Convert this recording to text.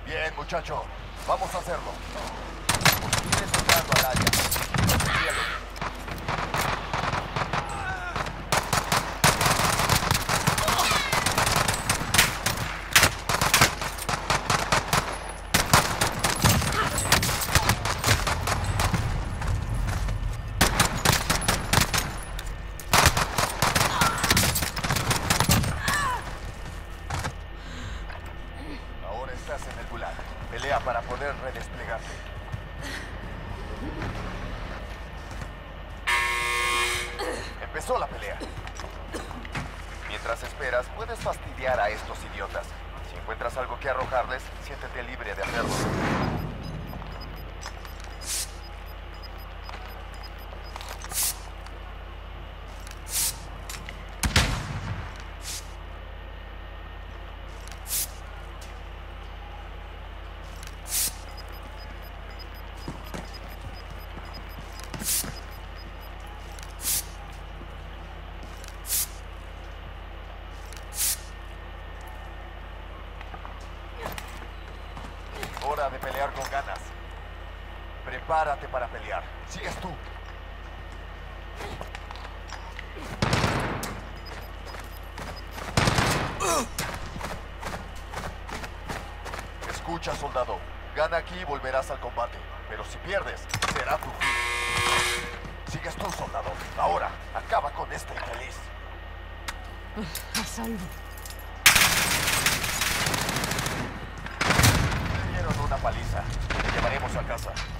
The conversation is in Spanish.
Bien, muchacho. Vamos a hacerlo. Hostiles entrando al área. Cielo. Ahora estás en el gulag. Pelea para poder redesplegarte. Empezó la pelea. Mientras esperas, puedes fastidiar a estos idiotas. Si encuentras algo que arrojarles, siéntete libre de hacerlo. Hora de pelear con ganas. Prepárate para pelear. Sigues tú. Escucha, soldado. Gana aquí y volverás al combate. Pero si pierdes, será tu fin. Sigues tú, soldado. Ahora, acaba con este infeliz. A salvo. Te dieron una paliza. Te llevaremos a casa.